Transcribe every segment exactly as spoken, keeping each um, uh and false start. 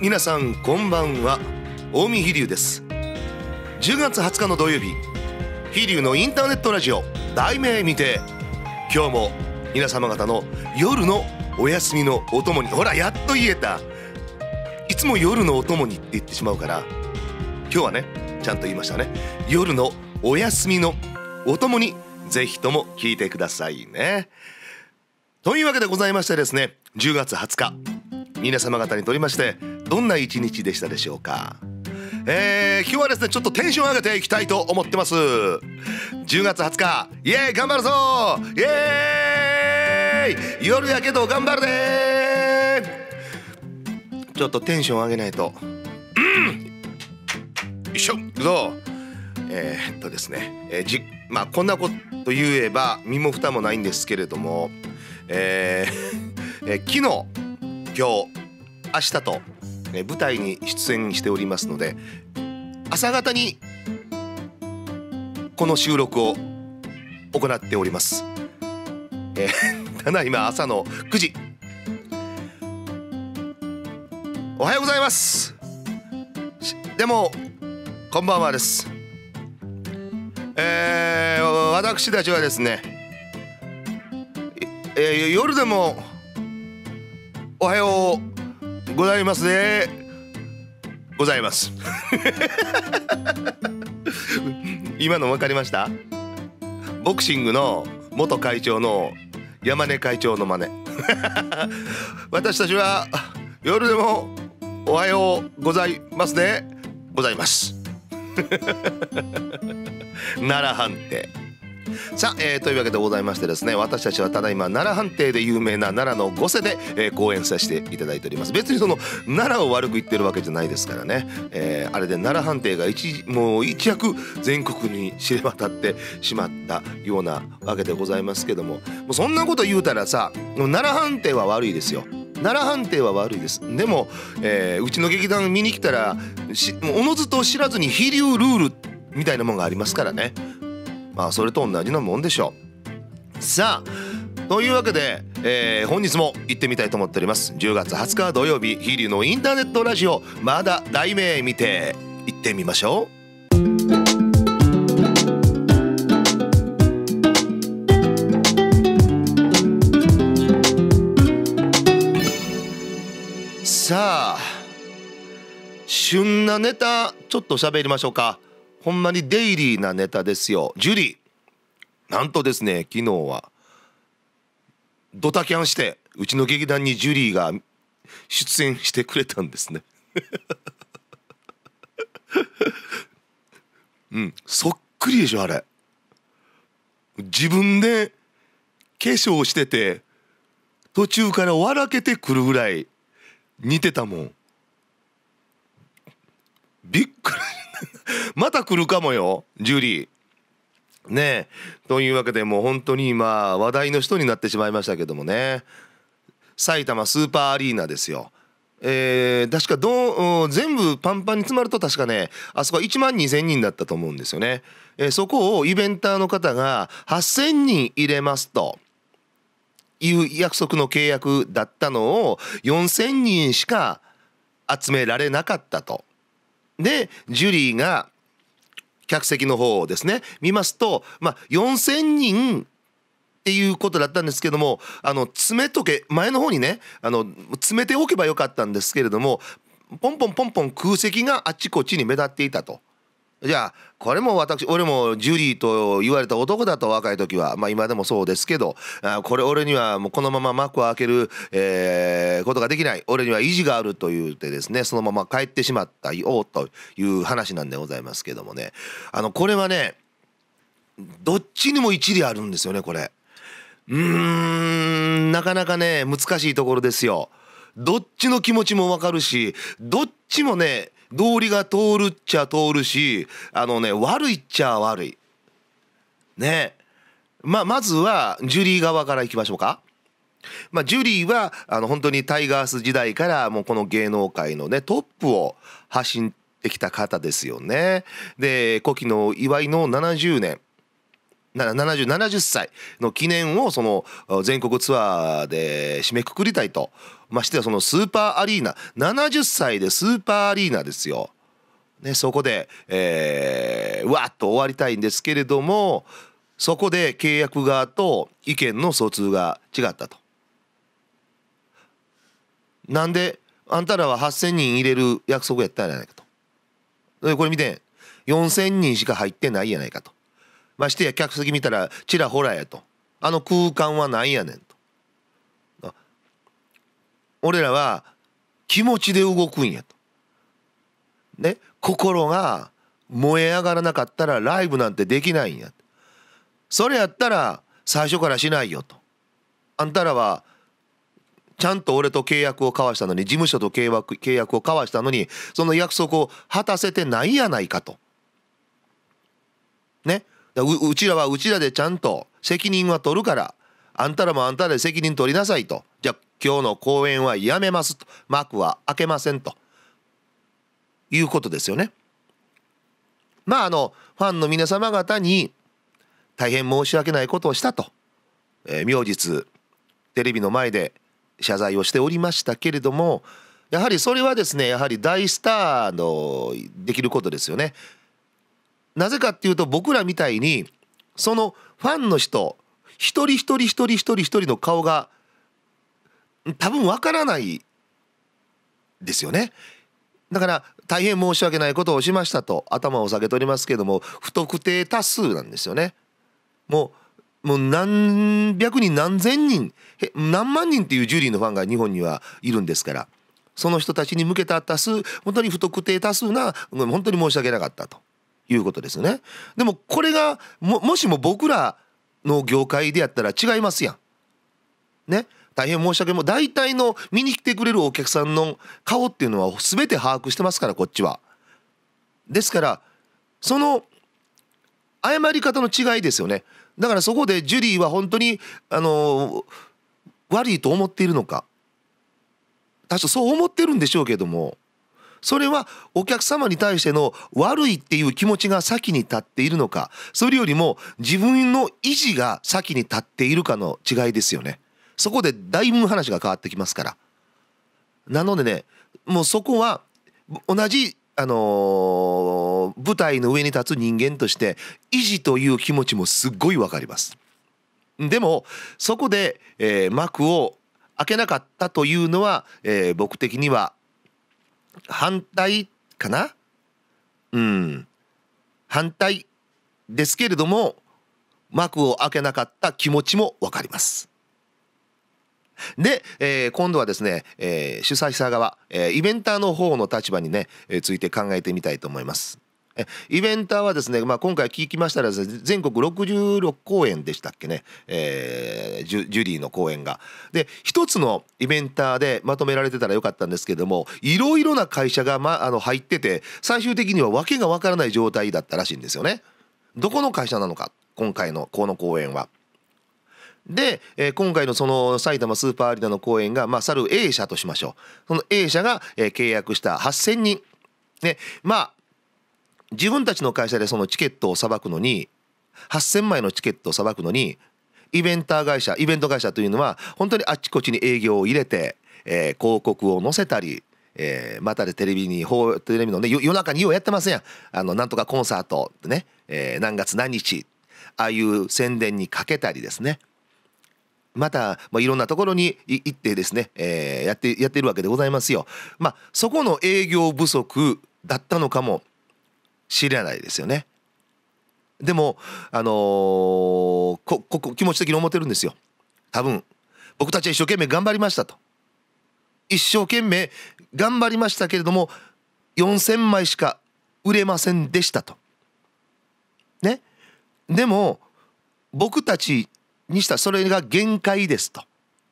皆さんこんばんは。近江飛龍です。じゅうがつはつかの土曜日、飛龍のインターネットラジオ題名見て、今日も皆様方の夜のお休みのお供に、ほらやっと言えた。いつも夜のお供にって言ってしまうから、今日はねちゃんと言いましたね。夜のお休みのお供にぜひとも聞いてくださいね。というわけでございましてですね、じゅうがつはつか、皆様方にとりましてどんな一日でしたでしょうか。えー、今日はですねちょっとテンション上げていきたいと思ってます。じゅうがつはつか、イエーイ頑張るぞイエーイ、夜やけど頑張るでー。ちょっとテンション上げないと。うんよいしょ行くぞ。えー、っとですね、えー、じまあこんなこと言えば身も蓋もないんですけれども、えーえー、昨日今日明日と、えー、舞台に出演しておりますので、朝方にこの収録を行っております。えー、ただいま朝のくじ。おはようございます。でもこんばんはです。えー、私たちはですね、えー、夜でもおはようございますでございます今の分かりました？ボクシングの元会長の山根会長の真似私たちは夜でもおはようございますでございます奈良藩邸。さあ、えー、というわけでございましてですね、私たちはただいま奈良藩邸で有名な奈良の御所で、えー、講演させていただいております。別にその奈良を悪く言ってるわけじゃないですからね、えー、あれで奈良藩邸が一もう一躍全国に知れ渡ってしまったようなわけでございますけども、もうそんなこと言うたらさ、奈良藩邸は悪いですよ。奈良藩邸は悪いです。でも、えー、うちの劇団見に来たらしもうおのずと知らずに飛龍ルールみたいなもんがありますからね。まあそれと同じなもんでしょう。さあというわけで、えー、本日も行ってみたいと思っております。じゅうがつはつか土曜日、飛龍のインターネットラジオまだ題名見て行ってみましょう。さあ旬なネタちょっと喋りましょうか。ほんまにデイリーなネタですよ。ジュリーなんとですね、昨日はドタキャンしてうちの劇団にジュリーが出演してくれたんですねうんそっくりでしょあれ。自分で化粧してて途中から笑けてくるぐらい似てたもん。びっくりまた来るかもよジュリーねえ。というわけでもう本当に今話題の人になってしまいましたけどもね、埼玉スーパーアリーナですよ。えー、確かどう全部パンパンに詰まると確かねあそこはいちまんにせんにんだったと思うんですよね。えー、そこをイベンターの方がはっせんにん入れますという約束の契約だったのをよんせんにんしか集められなかったと。でジュリーが客席の方をですね見ますと、まあよんせんにんっていうことだったんですけども、あの詰めとけ前の方にねあの詰めておけばよかったんですけれども、ポンポンポンポン空席があっちこっちに目立っていたと。じゃあこれも私俺もジュリーと言われた男だと若い時は、まあ今でもそうですけど、あこれ俺にはもうこのまま幕を開ける、えー、ことができない、俺には意地があると言ってですねそのまま帰ってしまったよという話なんでございますけどもね、あのこれはねどっちにも一理あるんですよねこれ。うーんなかなかね難しいところですよ。どっちの気持ちもわかるし、どっちもね道理が通るっちゃ通るし、あのね悪いっちゃ悪いね。まあまずはジュリー側からいきましょうか。まあジュリーはあの本当にタイガース時代からもうこの芸能界のねトップを走ってきた方ですよね。で古希の祝いのななじゅうねんななじゅう、ななじゅっさいの記念をその全国ツアーで締めくくりたいとましてやそのスーパーアリーナ、ななじゅっさいでスーパーアリーナですよ、ね、そこで、えー、わっと終わりたいんですけれども、そこで契約側と意見の疎通が違ったと。なんであんたらははっせんにん入れる約束やったんじゃないかと。でこれ見てよんせんにんしか入ってないやないかと。ましてや客席見たらちらほらやと。あの空間はなんやねんと。俺らは気持ちで動くんやと。ね、心が燃え上がらなかったらライブなんてできないんや。それやったら最初からしないよと。あんたらはちゃんと俺と契約を交わしたのに、事務所と契約契約を交わしたのに、その約束を果たせてないやないかと。ね、う, うちらはうちらでちゃんと責任は取るから、あんたらもあんたらで責任取りなさいと。じゃあ今日の公演はやめますと、幕は開けませんということですよね。まああのファンの皆様方に大変申し訳ないことをしたと、えー、明日テレビの前で謝罪をしておりましたけれども、やはりそれはですね、やはり大スターのできることですよね。なぜかっていうと、僕らみたいにそのファンの人一人一人一人一人一人の顔が多分わからないですよね。だから大変申し訳ないことをしましたと頭を下げておりますけども、不特定多数なんですよね。もうもう何百人何千人何万人っていうジュリーのファンが日本にはいるんですから、その人たちに向けた多数、本当に不特定多数な、本当に申し訳なかったということですね。でもこれが も, もしも僕らの業界でやったら違いますやんね。大変申し訳も大体の見に来てくれるお客さんの顔っていうのは全て把握してますから、こっちは。ですからその謝り方の違いですよね。だからそこでジュリーは本当にあの悪いと思っているのか、確かそう思ってるんでしょうけども、それはお客様に対しての悪いっていう気持ちが先に立っているのか、それよりも自分の意地が先に立っているかの違いですよね。そこでだいぶ話が変わってきますから。なのでね、もうそこは同じあのー、舞台の上に立つ人間として意地という気持ちもすっごいわかります。でもそこで、えー、幕を開けなかったというのは、えー、僕的には反対かな。うん反対ですけれども、幕を開けなかった気持ちもわかります。で、えー、今度はですね、えー、主催者側、えー、イベンターの方の立場にね、えー、ついて考えてみたいと思います。えイベンターはですね、まあ、今回聞きましたらですね、全国ろくじゅうろく公演でしたっけね、えー、ジュ、ジュリーの公演が。で一つのイベンターでまとめられてたらよかったんですけども、いろいろな会社が、ま、あの入ってて、最終的には訳がわからない状態だったらしいんですよね。どこの会社なのか、今回のこの公演は。で、えー、今回のその埼玉スーパーアリーナの公演が、まあ、去る A 社としましょう。その A 社が、えー、契約したはっせんにん。ね、まあ自分たちの会社でそのチケットをさばくのに、はっせんまいのチケットをさばくのに、イベンター会社、イベント会社というのは本当にあっちこっちに営業を入れて、えー、広告を載せたり、えー、またでテレビにテレビのね、夜中にようやってますやん。あのなんとかコンサートってね、えー、何月何日、ああいう宣伝にかけたりですね。また、まあ、いろんなところに行ってですね、えー、やってやってるわけでございますよ。まあそこの営業不足だったのかもしれないですよね。でもあのー、ここ気持ち的に思ってるんですよ。多分僕たちは一生懸命頑張りましたと。一生懸命頑張りましたけれどもよんせんまいしか売れませんでしたと。ね。でも僕たちにしたらそれが限界ですと。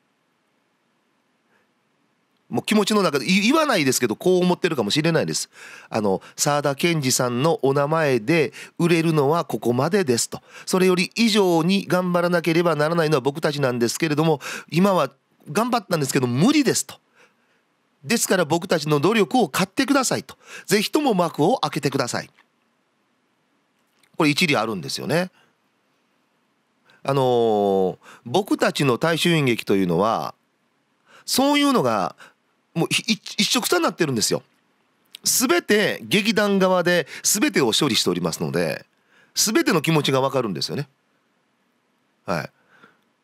もう気持ちの中で言わないですけど、こう思ってるかもしれないです。あの沢田研二さんのお名前で売れるのはここまでですと。それより以上に頑張らなければならないのは僕たちなんですけれども、今は頑張ったんですけど無理ですと。ですから僕たちの努力を買ってくださいと。ぜひとも幕を開けてください。これ一理あるんですよね。あのー、僕たちの大衆演劇というのはそういうのがもう一緒くたになってるんですよ。全て劇団側で全てを処理しておりますので、全ての気持ちが分かるんですよね。はい。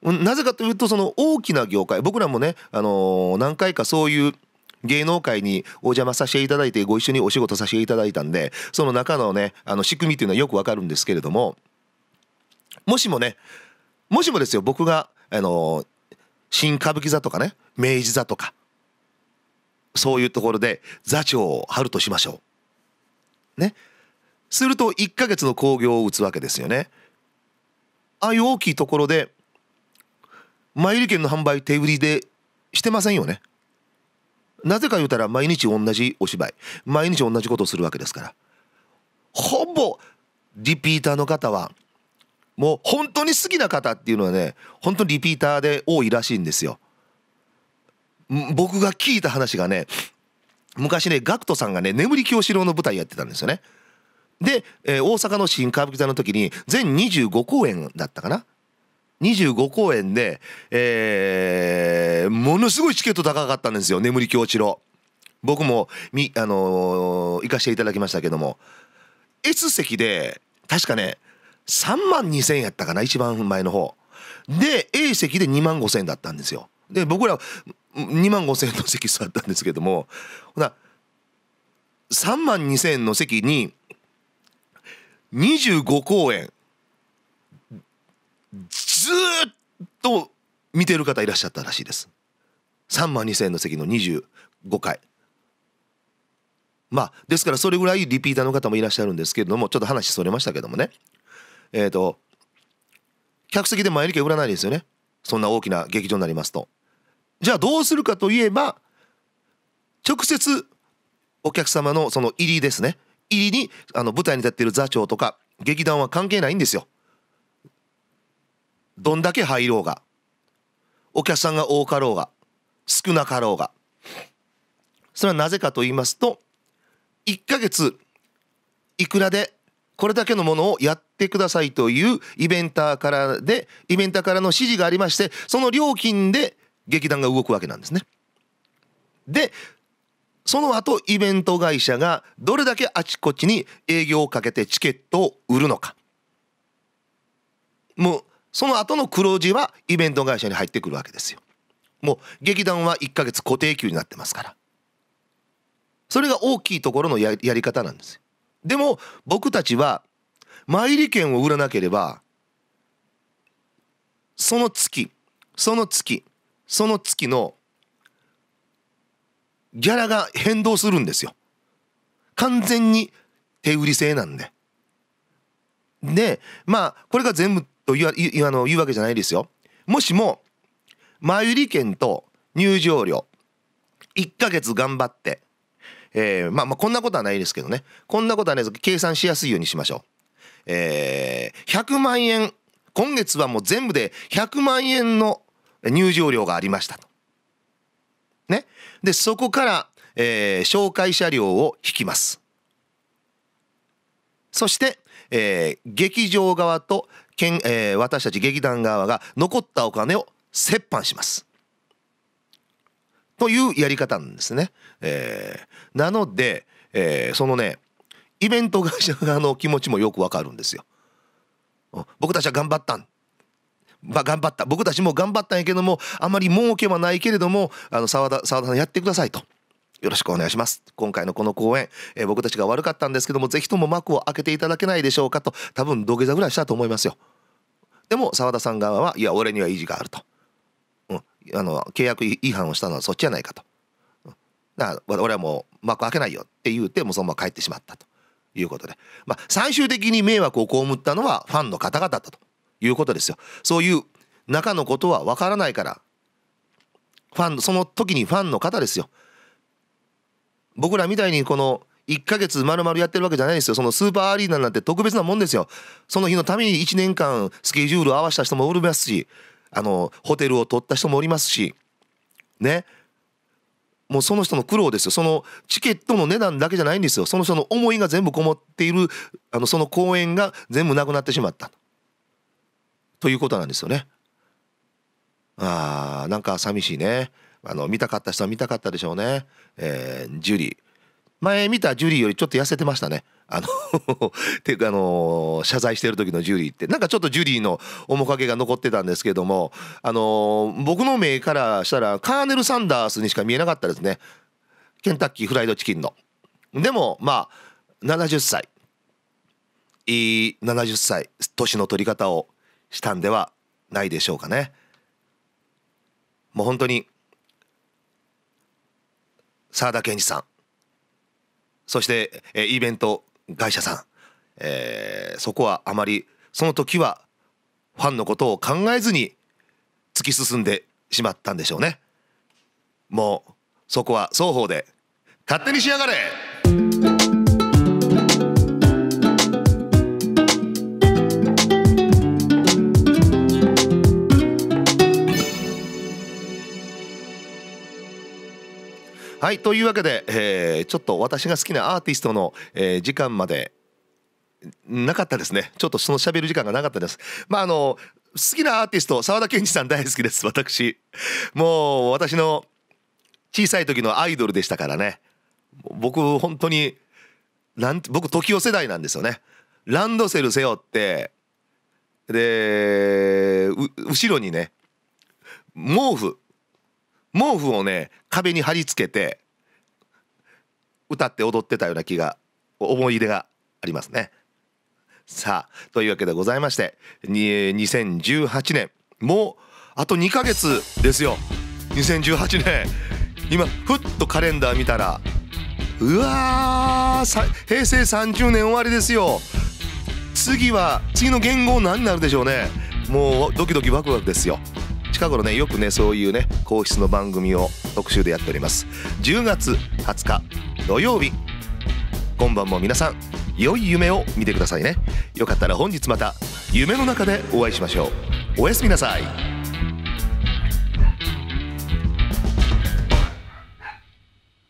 なぜかというと、その大きな業界、僕らもね、あのー何回かそういう芸能界にお邪魔させていただいて、ご一緒にお仕事させていただいたんで、その中のね、あの仕組みというのはよく分かるんですけれども、もしもね、もしもですよ、僕が、あのー新歌舞伎座とかね、明治座とか、そういうところで座長を張るとしましょうね。するといっかげつの興行を打つわけですよね。ああいう大きいところで前売り券の販売手売りでしてませんよね。なぜか言うたら、毎日同じお芝居、毎日同じことをするわけですから、ほぼリピーターの方は、もう本当に好きな方っていうのはね、本当にリピーターで多いらしいんですよ。僕が聞いた話がね、昔ね、ガクトさんがね、眠り京四郎の舞台やってたんですよね。で、えー大阪の新歌舞伎座の時に全にじゅうごこうえんだったかな、にじゅうごこうえんで、えーものすごいチケット高かったんですよ、眠り京四郎。僕もみ、あのー行かせていただきましたけども、 S 席で確かねさんまんにせんえんやったかな、一番前の方で A 席でにまんごせんえんだったんですよ。で僕らにまんごせんえんの席座ったんですけども、ほなさんまんにせんえんの席ににじゅうごこうえんずーっと見てる方いらっしゃったらしいです。さんまんにせんえんの席のにじゅうごかい。まあですから、それぐらいリピーターの方もいらっしゃるんですけれども、ちょっと話それましたけどもね、えっと客席で前売り券売らないですよね、そんな大きな劇場になりますと。じゃあどうするかといえば、直接お客様のその入りですね、入りにあの舞台に立っている座長とか劇団は関係ないんですよ。どんだけ入ろうが、お客さんが多かろうが少なかろうが、それはなぜかと言いますと、いっかげついくらでこれだけのものをやってくださいというイベンターからでイベンターからの指示がありまして、その料金で劇団が動くわけなんですね。でその後イベント会社がどれだけあちこちに営業をかけてチケットを売るのか、もうその後の黒字はイベント会社に入ってくるわけですよ。もう劇団はいっかげつ固定給になってますから、それが大きいところの や, やり方なんですよ。でも僕たちは前売り券を売らなければ、その月その月その月のギャラが変動するんですよ。完全に手売り制なんで。でまあこれが全部と言わ言あの言うわけじゃないですよ。もしも前売り券と入場料いっかげつ頑張って、えー、まあまあこんなことはないですけどね、こんなことはないですけど計算しやすいようにしましょう。えー、ひゃくまんえん、今月はもう全部でひゃくまんえんの入場料がありましたとね。でそこから、えー、紹介車両を引きます。そして、えー、劇場側とけん、えー、私たち劇団側が残ったお金を折半しますというやり方なんですね。えー、なので、えー、そのねイベント会社側の気持ちもよくわかるんですよ。僕たちは頑張ったん、まあ、頑張った僕たちも頑張ったんやけども、あまり儲けはないけれども、あの澤田澤田さんやってくださいと、よろしくお願いします、今回のこの公演、えー、僕たちが悪かったんですけども、ぜひとも幕を開けていただけないでしょうかと、多分土下座ぐらいしたと思いますよ。でも澤田さん側は、いや俺には意地があると、うん、あの契約違反をしたのはそっちじゃないかと、うん、だから俺はもう幕開けないよって言うて、もうそのまま帰ってしまったということで、まあ、最終的に迷惑を被ったのはファンの方々だということですよ。そういう中のことは分からないから、ファンその時にファンの方ですよ。僕らみたいにこのいっかげつ丸々やってるわけじゃないですよ。そのスーパーアリーナなんて特別なもんですよ。その日のためにいちねんかんスケジュールを合わせた人もおりますし、あのホテルを取った人もおりますしね、もうその人の苦労ですよ。そのチケットの値段だけじゃないんですよ。その人の思いが全部こもっている、あのその公演が全部なくなってしまったということなんですよね。あーなんか寂しいね。 あの見たかった人は見たかったでしょうね。えー、ジュリー前見たジュリーよりちょっと痩せてましたね。あのていうかあのー、謝罪してる時のジュリーってなんかちょっとジュリーの面影が残ってたんですけども、あのー、僕の目からしたらカーネル・サンダースにしか見えなかったですね。ケンタッキーフライドチキンの。でもまあななじゅっさいいいななじゅっさい年の取り方をしたんではないでしょうかね。もう本当に沢田研二さん、そして、えー、イベント会社さん、えー、そこはあまりその時はファンのことを考えずに突き進んでしまったんでしょうね。もうそこは双方で勝手にしやがれ。はいというわけで、えー、ちょっと私が好きなアーティストの、えー、時間までなかったですね。ちょっとその喋る時間がなかったです。まああの好きなアーティスト沢田研二さん大好きです。私もう私の小さい時のアイドルでしたからね。僕本当になん僕時代世代なんですよね。ランドセル背負ってで後ろにね毛布毛布をね壁に貼り付けて歌って踊ってたような気が思い出がありますね。さあというわけでございましてにせんじゅうはちねんもうあとにかげつですよ。にせんじゅうはちねん今ふっとカレンダー見たらうわーへいせいさんじゅうねん終わりですよ。次は次の元号何になるでしょうね。もうドキドキワクワクですよ。近頃ねよくねそういうね皇室の番組を特集でやっております。じゅうがつはつか土曜日、今晩も皆さん良い夢を見てくださいね。よかったら本日また夢の中でお会いしましょう。おやすみなさい。